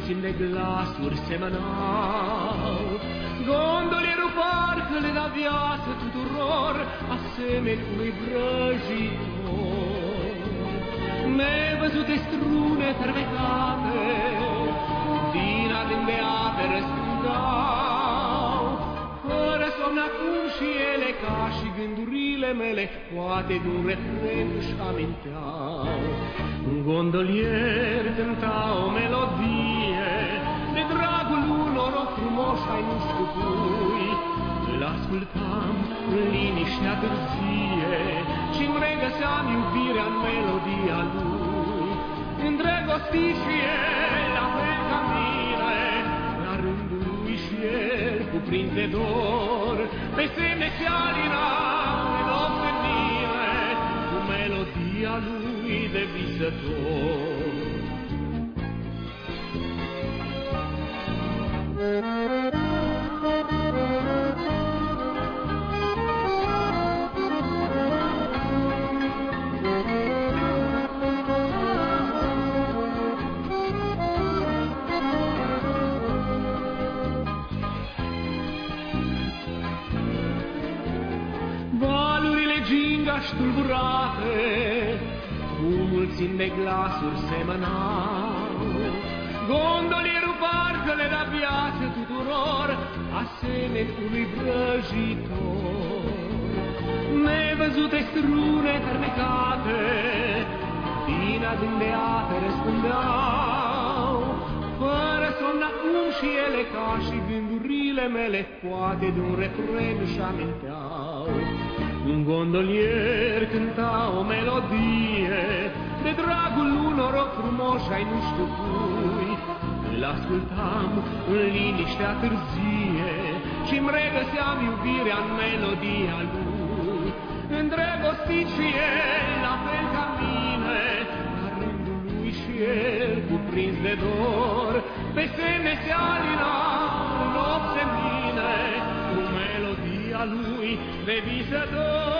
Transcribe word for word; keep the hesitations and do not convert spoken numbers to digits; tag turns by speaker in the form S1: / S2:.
S1: mulțimi de glasuri semănau. Gondolierul parcă le da viață tuturor, asemeni unui vrăjitor. Nevăzute strune fermecate din adânc de ape răspundau, fără somn acum și ele, ca și gândurile mele, poate de-un refren își aminteau. Un gondolier cânta o melodie de dragul unor o frumoși ai nu știu cui. L-ascultam în liniștea târzie și-mi regăseam iubirea în melodia lui. Îndrăgostit și el, la fel ca mine, la rândul lui și el, cuprins de dor, pe semne se alina în loc de mine, cu melodia lui de visător. Valurile gingași tulburate cu mulțimi de glasuri semănau. Gondolierul parcă le da viață tuturor, asemeni unui vrăjitor. Nevăzute strune fermecate din adânc de ape răspundeau, fără somn acum și ele, ca și gândurile mele, poate de un refren își aminteau. Un gondolier cânta o melodie de dragul unor o frumoși ai nu știu cui. L-ascultam în liniștea târzie și-mi regăseam iubirea în melodia lui. Îndrăgostit și el, la fel ca mine, la rândul lui și el, cuprins de dor, pe semne se alina în loc semine, cu melodia lui de visător.